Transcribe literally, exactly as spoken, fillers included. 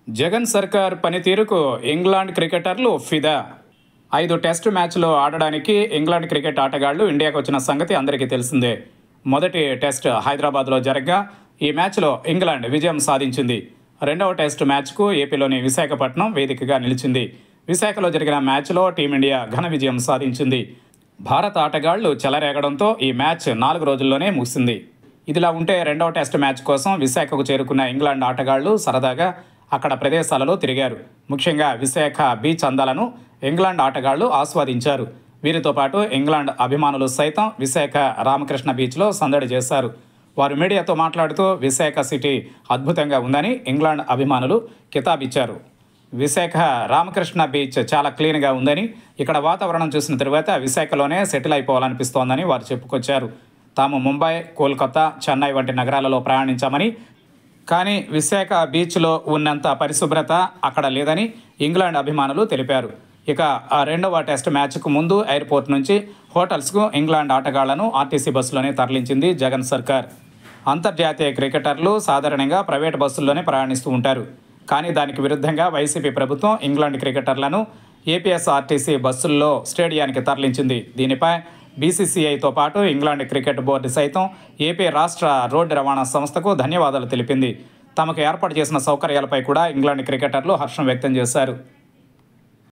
జగన్ సర్కార్ పనితీరుకు ఇంగ్లాండ్ క్రికెటర్లు ఫిదా. ఐదు టెస్టు మ్యాచ్లు ఆడడానికి ఇంగ్లాండ్ క్రికెట్ ఆటగాళ్లు ఇండియాకు వచ్చిన సంగతి అందరికీ తెలిసిందే. మొదటి టెస్ట్ హైదరాబాద్లో జరగ్గా ఈ మ్యాచ్లో ఇంగ్లాండ్ విజయం సాధించింది. రెండవ టెస్ట్ మ్యాచ్కు ఏపీలోని విశాఖపట్నం వేదికగా నిలిచింది. విశాఖలో జరిగిన మ్యాచ్లో టీమిండియా ఘన విజయం సాధించింది. భారత ఆటగాళ్లు చెలరేగడంతో ఈ మ్యాచ్ నాలుగు రోజుల్లోనే ముగిసింది. ఇదిలా ఉంటే రెండవ టెస్ట్ మ్యాచ్ కోసం విశాఖకు చేరుకున్న ఇంగ్లాండ్ ఆటగాళ్లు సరదాగా అక్కడ ప్రదేశాలలో తిరిగారు. ముఖ్యంగా విశాఖ బీచ్ అందాలను ఇంగ్లాండ్ ఆటగాళ్లు ఆస్వాదించారు. వీరితో పాటు ఇంగ్లాండ్ అభిమానులు సైతం విశాఖ రామకృష్ణ బీచ్లో సందడి చేశారు. వారు మీడియాతో మాట్లాడుతూ విశాఖ సిటీ అద్భుతంగా ఉందని ఇంగ్లాండ్ అభిమానులు కితాబిచ్చారు. విశాఖ రామకృష్ణ బీచ్ చాలా క్లీన్గా ఉందని, ఇక్కడ వాతావరణం చూసిన తరువాత విశాఖలోనే సెటిల్ అయిపోవాలనిపిస్తోందని వారు చెప్పుకొచ్చారు. తాము ముంబై, కోల్కతా, చెన్నై వంటి నగరాలలో ప్రయాణించామని, కానీ విశాఖ బీచ్లో ఉన్నంత పరిశుభ్రత అక్కడ లేదని ఇంగ్లాండ్ అభిమానులు తెలిపారు. ఇక ఆ రెండవ టెస్ట్ మ్యాచ్కు ముందు ఎయిర్పోర్ట్ నుంచి హోటల్స్కు ఇంగ్లాండ్ ఆటగాళ్లను ఆర్టీసీ బస్సులోనే తరలించింది జగన్ సర్కార్. అంతర్జాతీయ క్రికెటర్లు సాధారణంగా ప్రైవేటు బస్సుల్లోనే ప్రయాణిస్తూ ఉంటారు. కానీ దానికి విరుద్ధంగా వైసీపీ ప్రభుత్వం ఇంగ్లాండ్ క్రికెటర్లను ఏపీఎస్ఆర్టీసీ బస్సుల్లో స్టేడియానికి తరలించింది. దీనిపై బీసీసీఐతో పాటు ఇంగ్లాండ్ క్రికెట్ బోర్డు సైతం ఏపీ రాష్ట్ర రోడ్డు రవాణా సంస్థకు ధన్యవాదాలు తెలిపింది. తమకు ఏర్పాటు చేసిన సౌకర్యాలపై కూడా ఇంగ్లాండ్ క్రికెటర్లు హర్షం వ్యక్తం చేశారు.